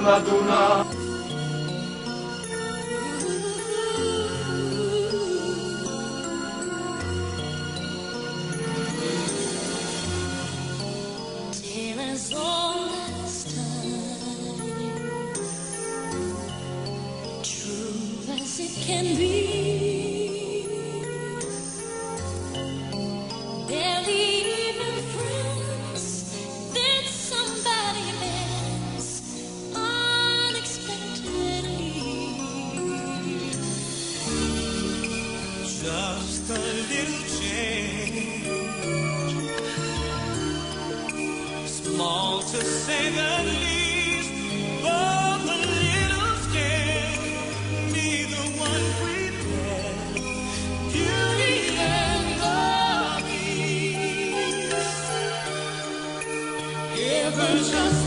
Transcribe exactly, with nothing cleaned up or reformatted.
Madonna. As old as time, true as it can be, barely even friends, then somebody else unexpectedly. Just a little change, small to say the least, but a little scared. Neither one prepared. Beauty and the Beast. It was just